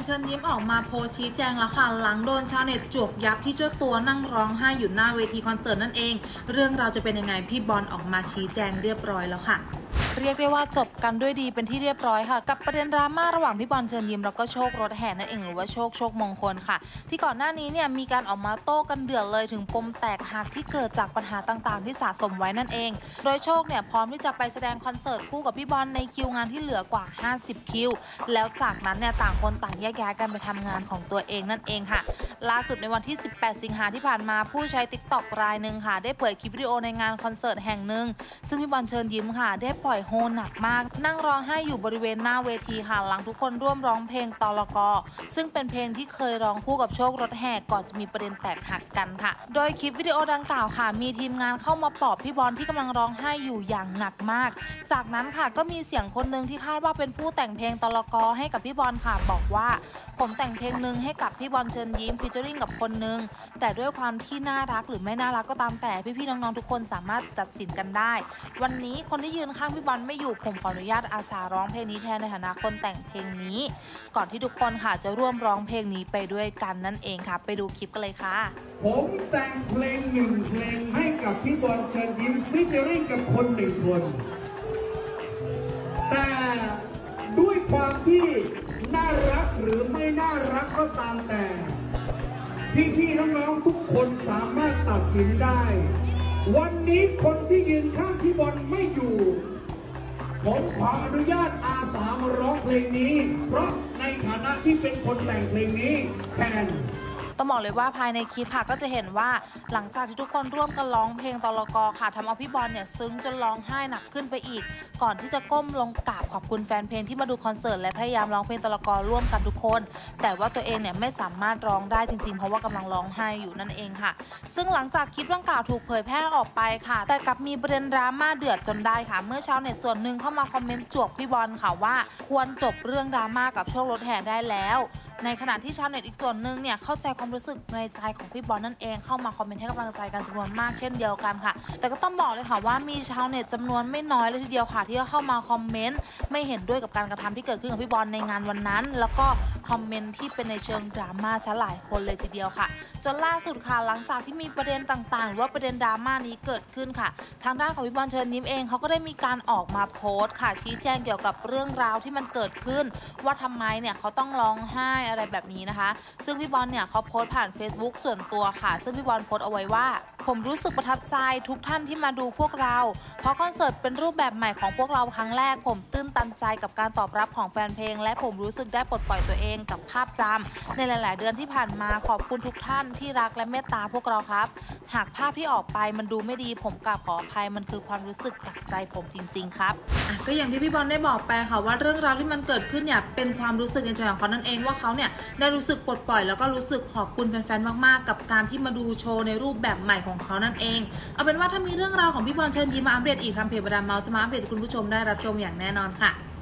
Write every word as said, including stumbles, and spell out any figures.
เชิญยิ้มออกมาโพสต์ชี้แจงแล้วค่ะหลังโดนชาวเน็ตจวกยับที่เจ้าตัวนั่งร้องไห้อยู่หน้าเวทีคอนเสิร์ตนั่นเองเรื่องราวจะเป็นยังไงพี่บอลออกมาชี้แจงเรียบร้อยแล้วค่ะเรียกได้ว่าจบกันด้วยดีเป็นที่เรียบร้อยค่ะกับประเด็นดราม่าระหว่างพี่บอลเชิญยิ้มแล้วก็โชครถแห่นั่นเองหรือว่าโชคโชคมงคลค่ะที่ก่อนหน้านี้เนี่ยมีการออกมาโต้กันเดือดเลยถึงปมแตกหักที่เกิดจากปัญหาต่างๆที่สะสมไว้นั่นเองโดยโชคเนี่ยพร้อมที่จะไปแสดงคอนเสิร์ตคู่กับพี่บอลในคิวงานที่เหลือกว่าห้าสิบคิวแล้วจากนั้นเนี่ยต่างคนต่างแยกย้ายกันไปทำงานของตัวเองนั่นเองค่ะล่าสุดในวันที่สิบแปดสิงหาที่ผ่านมาผู้ใช้ ติ๊กต็อก รายหนึ่งค่ะได้เผยคลิปวิดีโอในงานคอนเสิร์ตแห่งหนึ่งซึ่งพี่บอลเชิญยิ้มค่ะได้ปล่อยโฮหนักมากนั่งร้องไห้อยู่บริเวณหน้าเวทีค่ะหลังทุกคนร่วมร้องเพลงตลก.ซึ่งเป็นเพลงที่เคยร้องคู่กับโชครถแห่ก่อนจะมีประเด็นแตกหักกันค่ะโดยคลิปวิดีโอดังกล่าวค่ะมีทีมงานเข้ามาปลอบพี่บอลที่กำลังร้องไห้อยู่อย่างหนักมากจากนั้นค่ะก็มีเสียงคนหนึ่งที่คาดว่าเป็นผู้แต่งเพลงตลก.ให้กับพี่บอลค่ะบอกว่าผมแต่งเพลงหนึ่งให้กับพี่บอลเชิญยิ้มฟีเจอริ่งกับคนหนึ่งแต่ด้วยความที่น่ารักหรือไม่น่ารักก็ตามแต่พี่ๆน้องๆทุกคนสามารถตัดสินกันได้วันนี้คนที่ยืนข้างพี่บอลไม่อยู่ผมขออนุญาตอาสาร้องเพลงนี้แทนในฐานะคนแต่งเพลงนี้ก่อนที่ทุกคนค่ะจะร่วมร้องเพลงนี้ไปด้วยกันนั่นเองค่ะไปดูคลิปกันเลยค่ะผมแต่งเพลงหนึ่งเพลงให้กับพี่บอลเชิญยิ้มฟีเจอริ่งกับคนหนึ่งคนแต่ด้วยความที่น่ารักหรือไม่น่ารักก็ตามแต่พี่ๆน้องๆทุกคนสามารถตัดสินได้วันนี้คนที่ยืนข้างพี่บอลไม่อยู่ผมขออนุญาตอาสามาร้องเพลงนี้เพราะในฐานะที่เป็นคนแต่งเพลงนี้แทนต้องบอกเลยว่าภายในคลิปค่ะก็จะเห็นว่าหลังจากที่ทุกคนร่วมกันร้องเพลงตลก.ค่ะทำเอาพี่บอลเนี่ยซึ้งจนร้องไห้หนักขึ้นไปอีกก่อนที่จะก้มลงกราบขอบคุณแฟนเพลงที่มาดูคอนเสิร์ตและพยายามร้องเพลงตลก.ร่วมกันทุกคนแต่ว่าตัวเองเนี่ยไม่สามารถร้องได้จริงๆเพราะว่ากำลังร้องไห้อยู่นั่นเองค่ะซึ่งหลังจากคลิปดังกล่าวถูกเผยแพร่ออกไปค่ะแต่กลับมีประเด็นดราม่าเดือดจนได้ค่ะเมื่อชาวเน็ตส่วนหนึ่งเข้ามาคอมเมนต์จวกพี่บอลค่ะว่าควรจบเรื่องดราม่ากับโชครถแห่ได้แล้วในขณะที่ชาวเน็ตอีกส่วนหนึ่งเนี่ยเข้าใจความรู้สึกในใจของพี่บอลนั่นเองเข้ามาคอมเมนต์ให้กำลังใจกันจำนวนมากเช่นเดียวกันค่ะแต่ก็ต้องบอกเลยค่ะว่ามีชาวเน็ตจำนวนไม่น้อยเลยทีเดียวค่ะที่เข้ามาคอมเมนต์ไม่เห็นด้วยกับการกระทำที่เกิดขึ้นกับพี่บอลในงานวันนั้นแล้วก็คอมเมนต์ที่เป็นในเชิงดราม่าซะหลายคนเลยทีเดียวค่ะจนล่าสุดค่ะหลังจากที่มีประเด็นต่างๆหรือว่าประเด็นดราม่านี้เกิดขึ้นค่ะทางด้านของพี่บอลเชิญยิ้มเองเขาก็ได้มีการออกมาโพสต์ค่ะชี้แจงเกี่ยวกับเรื่องราวที่มันเกิดขึ้นว่าทำไมเนี่ยเขาต้องร้องไห้อะไรแบบนี้นะคะซึ่งพี่บอลเนี่ยเขาโพสต์ผ่าน เฟซบุ๊ก ส่วนตัวค่ะซึ่งพี่บอลโพสต์เอาไว้ว่าผมรู้สึกประทับใจทุกท่านที่มาดูพวกเราเพราะคอนเสิร์ตเป็นรูปแบบใหม่ของพวกเราครั้งแรกผมตื้นตันใจกับการตอบรับของแฟนเพลงและผมรู้สึกได้ปลดปล่อยตัวเองกับภาพจำในหลายๆเดือนที่ผ่านมาขอบคุณทุกท่านที่รักและเมตตาพวกเราครับหากภาพที่ออกไปมันดูไม่ดีผมกราบขออภัยมันคือความรู้สึกจากใจผมจริงๆครับก็อย่างที่พี่บอลได้บอกไปค่ะว่าเรื่องราวที่มันเกิดขึ้นเนี่ยเป็นความรู้สึกในใจของเขานั่นเองว่าเขาเนี่ยได้รู้สึกปลดปล่อยแล้วก็รู้สึกขอบคุณแฟนๆมากๆกับการที่มาดูโชว์ในรูปแบบใหม่ของเขานั่นเองเอาเป็นว่าถ้ามีเรื่องราวของพี่บอลเชิญยิ้มมาอัปเดตอีกทางเพจบรรดาเมาส์จะมาอัปเดตให้คุณผู้ชมได้รับชมอย่างแน่นอนค่ะ